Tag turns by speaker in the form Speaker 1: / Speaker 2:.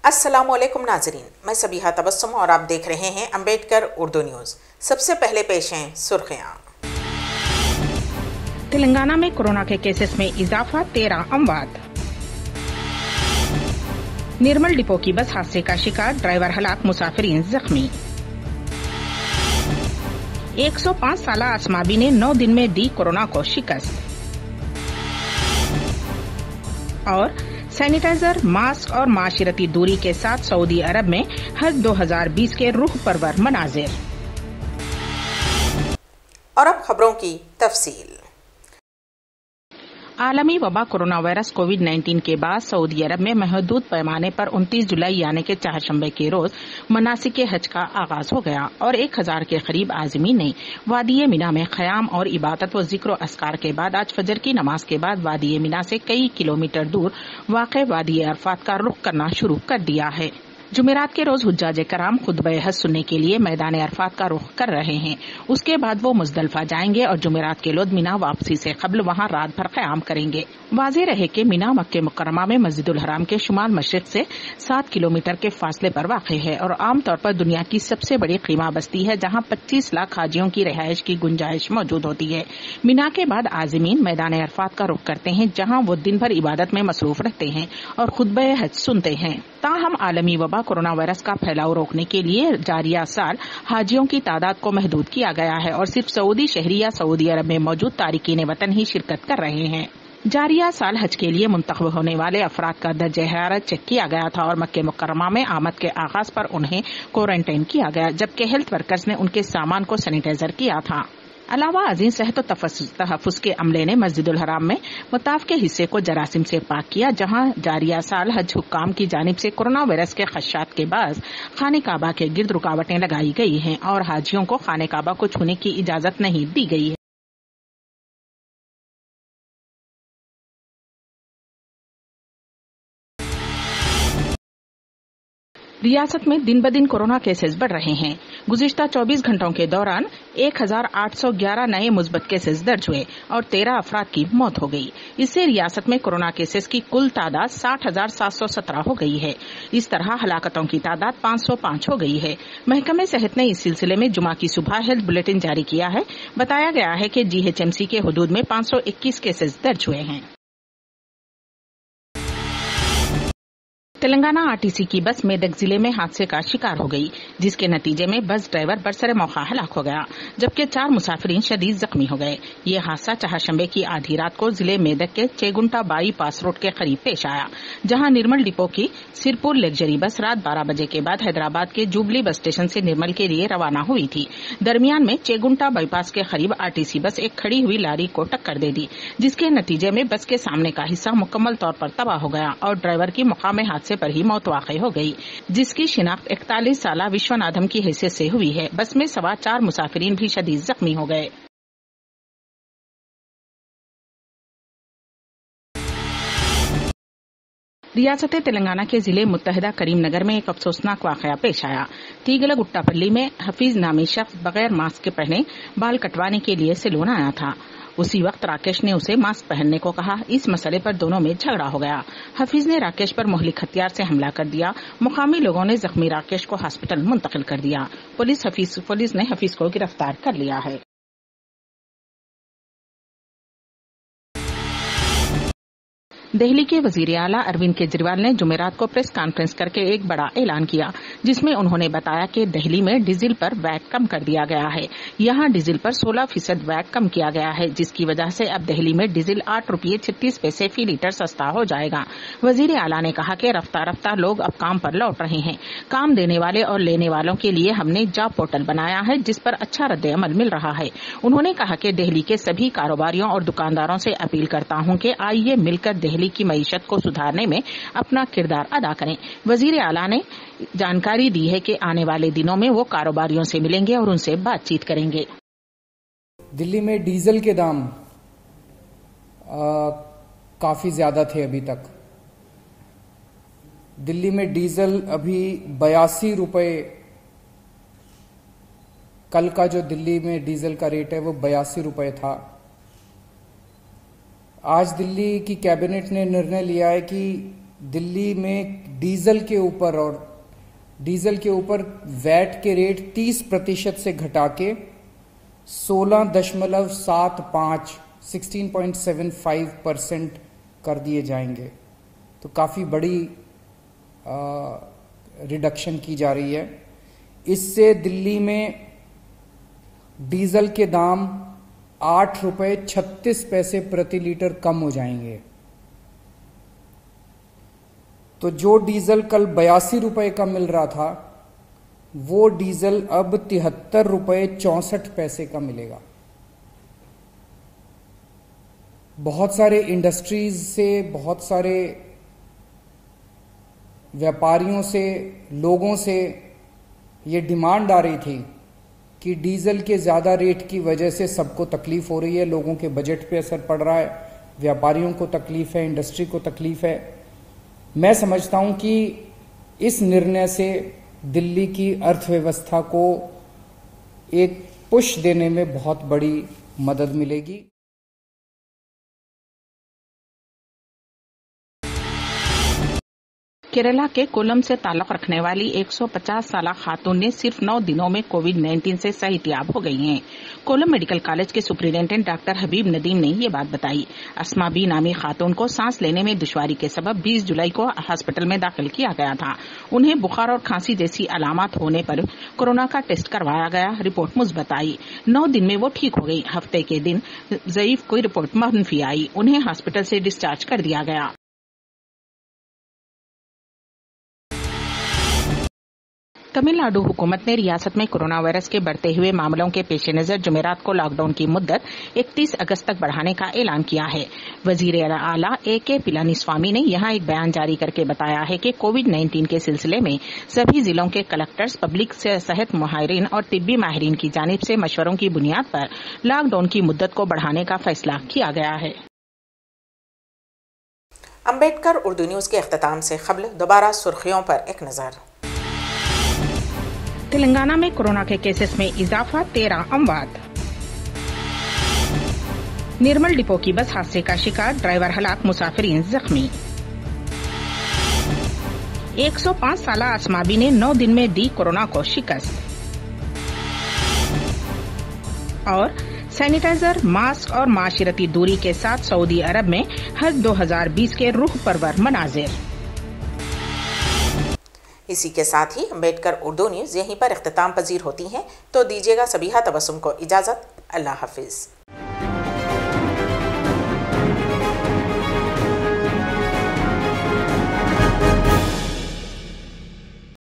Speaker 1: अस्सलामुअलैकुम नाजरीन, मैं सबीहा तबस्सुम और आप देख रहे हैं अंबेडकर उर्दू न्यूज़। सबसे पहले पेश हैं सुर्खियां।
Speaker 2: तेलंगाना में कोरोना के केसेस में इजाफा, 13 अमवात। निर्मल डिपो की बस हादसे का शिकार, ड्राइवर हलाक, मुसाफिरीन जख्मी। 105 साल असमाबी ने 9 दिन में दी कोरोना को शिकस्त। और सैनिटाइजर, मास्क और माशिरती दूरी के साथ सऊदी अरब में हज 2020 के रूह परवर मनाजिर।
Speaker 1: और अब खबरों की तफसील।
Speaker 2: आलमी वबा कोरोना वायरस कोविड-19 के बाद सऊदी अरब में महदूद पैमाने पर 29 जुलाई यानी के चारशंबे के रोज मनासिक हज का आगाज हो गया और 1000 के करीब आज़मीन ने वादी मिना में क़याम और इबादत व जिक्र अस्कार के बाद आज फजर की नमाज के बाद वादी मिना से कई किलोमीटर दूर वाक़े वादी अरफात का रुख करना शुरू कर दिया है। जुमेरात के रोज हुज्जाज कराम खुतबा हज सुनने के लिए मैदान अरफात का रुख कर रहे हैं। उसके बाद वो मुजदलिफा जाएंगे और जुमेरात के रोज मिना वापसी से कबल वहां रात भर क़याम करेंगे। वाज़ेह रहे कि मिना मक्के मुकर्रमा में मस्जिदुल हराम के शुमाल मशरिक से 7 किलोमीटर के फासले पर वाक़ है और आमतौर पर दुनिया की सबसे बड़ी कीमा बस्ती है, जहां 25 लाख हाजियों की रिहाइश की गुंजाइश मौजूद होती है। मिना के बाद आज़मीन मैदान अरफात का रुख करते हैं, जहां वो दिन भर इबादत में मसरूफ रहते हैं और खुतबा हज सुनते हैं। ताहम आलमी वबा कोरोना वायरस का फैलाव रोकने के लिए जारिया साल हाजियों की तादाद को महदूद किया गया है और सिर्फ सऊदी शहरी या सऊदी अरब में मौजूद तारिकीन वतन ही शिरकत कर रहे हैं। जारिया साल हज के लिए मुंतखब होने वाले अफराद का दर्जा हरारत चेक किया गया था और मक्के मुकर्रमा में आमद के आगाज पर उन्हें क्वारंटाइन किया गया, जबकि हेल्थ वर्कर्स ने उनके सामान को सैनिटाइजर किया था। अलावा अजीम सेहत और तहफ़्फ़ुज़ के अमले ने मस्जिदुल हराम में मुताफ के हिस्से को जरासीम से पाक किया, जहां जारिया साल हज हुक्काम की जानिब से कोरोना वायरस के खदशात के बाद खाने काबा के गिर्द रुकावटें लगाई गई हैं और हाजियों को खाने काबा को छूने की इजाजत नहीं दी गई है। रियासत में दिन ब दिन कोरोना केसेस बढ़ रहे हैं। गुज़िश्ता 24 घंटों के दौरान 1811 नए मुस्बत केसेस दर्ज हुए और 13 अफराद की मौत हो गई। इससे रियासत में कोरोना केसेस की कुल तादाद 60,717 हो गई है। इस तरह हलाकतों की तादाद 505 हो गई है। महकमे सेहत ने इस सिलसिले में जुमा की सुबह हेल्थ बुलेटिन जारी किया है। बताया गया है कि GHMC के हुदूद में 521 केसेस दर्ज हुए हैं। तेलंगाना आरटीसी की बस मेदक जिले में हादसे का शिकार हो गई, जिसके नतीजे में बस ड्राइवर बरसरे मौका हलाक हो गया, जबकि 4 मुसाफिरीन शदीद जख्मी हो गए। ये हादसा चारशंबे की आधी रात को जिले मेदक के चेगुंटा बाईपास रोड के करीब पेश आया, जहां निर्मल डिपो की सिरपुर लग्जरी बस रात 12 बजे के बाद हैदराबाद के जुबली बस स्टेशन से निर्मल के लिए रवाना हुई थी। दरमियान में चेगुंटा बाईपास के करीब आरटीसी बस एक खड़ी हुई लारी को टक्कर दे दी, जिसके नतीजे में बस के सामने का हिस्सा मुकम्मल तौर पर तबाह हो गया और ड्राइवर की मकाम हादसे पर ही मौत वाक़ई हो गई, जिसकी शिनाख्त 41 साला विश्वनाथम की हैसियत से हुई है। बस में सवार 4 मुसाफिरीन भी शदीद जख्मी हो गए। रियासत तेलंगाना के जिले मुत्तहिदा करीमनगर में एक अफसोसनाक वाक़या पेश आया। तीगला गुट्टापल्ली में हफीज नामी शख्स बगैर मास्क के पहने बाल कटवाने के लिए सैलून आया था। उसी वक्त राकेश ने उसे मास्क पहनने को कहा। इस मसले पर दोनों में झगड़ा हो गया। हफीज ने राकेश पर मुहलिक हथियार से हमला कर दिया। मुकामी लोगों ने जख्मी राकेश को हॉस्पिटल मुंतकिल कर दिया। पुलिस ने हफीज को गिरफ्तार कर लिया है। दिल्ली के वजीर आला अरविंद केजरीवाल ने जुमेरात को प्रेस कॉन्फ्रेंस करके एक बड़ा ऐलान किया, जिसमें उन्होंने बताया कि दिल्ली में डीजल पर वैट कम कर दिया गया है। यहां डीजल पर 16% वैट कम किया गया है, जिसकी वजह से अब दिल्ली में डीजल 8 रुपये 36 पैसे फी लीटर सस्ता हो जाएगा। वजीर आला ने कहा कि रफ्तार रफ्तार लोग अब काम पर लौट रहे हैं। काम देने वाले और लेने वालों के लिए हमने जॉब पोर्टल बनाया है, जिस पर अच्छा रद्द अमल मिल रहा है। उन्होंने कहा कि दिल्ली के सभी कारोबारियों और दुकानदारों से अपील करता हूं कि आइए मिलकर दिल्ली की मईशत को सुधारने में अपना किरदार अदा करें। वजीर आला ने जानकारी दी है कि आने वाले दिनों में वो कारोबारियों से मिलेंगे और उनसे बातचीत करेंगे।
Speaker 3: दिल्ली में डीजल के दाम काफी ज्यादा थे अभी तक। दिल्ली में डीजल अभी 82 रुपए, कल का जो दिल्ली में डीजल का रेट है वो 82 रुपए था। आज दिल्ली की कैबिनेट ने निर्णय लिया है कि दिल्ली में डीजल के ऊपर वैट के रेट 30% से घटा के 16.75% कर दिए जाएंगे। तो काफ़ी बड़ी रिडक्शन की जा रही है। इससे दिल्ली में डीजल के दाम 8 रुपये 36 पैसे प्रति लीटर कम हो जाएंगे। तो जो डीजल कल 82 रुपये का मिल रहा था, वो डीजल अब 73 रुपये 64 पैसे का मिलेगा। बहुत सारे इंडस्ट्रीज से, बहुत सारे व्यापारियों से, लोगों से ये डिमांड आ रही थी कि डीजल के ज़्यादा रेट की वजह से सबको तकलीफ हो रही है, लोगों के बजट पे असर पड़ रहा है, व्यापारियों को तकलीफ है, इंडस्ट्री को तकलीफ है। मैं समझता हूं कि इस निर्णय से दिल्ली की अर्थव्यवस्था को एक पुश देने में बहुत बड़ी मदद मिलेगी।
Speaker 2: केरला के कोलम से ताल्लुक रखने वाली 150 साला खातून ने सिर्फ 9 दिनों में कोविड-19 से सेहतियाब हो गई हैं। कोलम मेडिकल कॉलेज के सुपरिटेंडेंट डॉक्टर हबीब नदीम ने ये बात बताई। अस्मा बी नामी खातून को सांस लेने में दुश्वारी के सबब 20 जुलाई को हॉस्पिटल में दाखिल किया गया था। उन्हें बुखार और खांसी जैसी अलामत होने पर कोरोना का टेस्ट करवाया गया, रिपोर्ट मुस्बत आई। 9 दिन में वो ठीक हो गई। हफ्ते के दिन ज़ईफ कोई रिपोर्ट मनफी आई। उन्हें हॉस्पिटल से डिस्चार्ज कर दिया गया। तमिलनाडु हुकूमत ने रियासत में कोरोना वायरस के बढ़ते हुए मामलों के पेश नजर जुमेरात को लॉकडाउन की मुद्दत 31 अगस्त तक बढ़ाने का ऐलान किया है। वजीर आला AK पिलानीस्वामी ने यहां एक बयान जारी करके बताया है कि कोविड-19 के सिलसिले में सभी जिलों के कलेक्टर्स, पब्लिक सेहत माहिरीन और तिब्बी माहिरीन की जानिब से मशवरों की बुनियाद पर लॉकडाउन की मुद्दत को बढ़ाने का फैसला किया गया है।
Speaker 1: अम्बेडकर उर्दू न्यूज के अख्ताम से क़ब्ल दोबारा सुर्खियों पर एक नजर।
Speaker 2: तेलंगाना में कोरोना के केसेस में इजाफा, 13 अमवात। निर्मल डिपो की बस हादसे का शिकार, ड्राइवर हलाक, मुसाफिरीन जख्मी। 105 साला अस्मा बी ने 9 दिन में दी कोरोना को शिकस्त। और सैनिटाइजर, मास्क और माशिरती दूरी के साथ सऊदी अरब में हज 2020 के रूह परवर मनाजिर।
Speaker 1: इसी के साथ ही अम्बेडकर उर्दू न्यूज़ यहीं पर इख्तिताम पजीर होती हैं। तो दीजिएगा सबीहा तबस्सुम को इजाज़त। अल्लाह हाफिज़।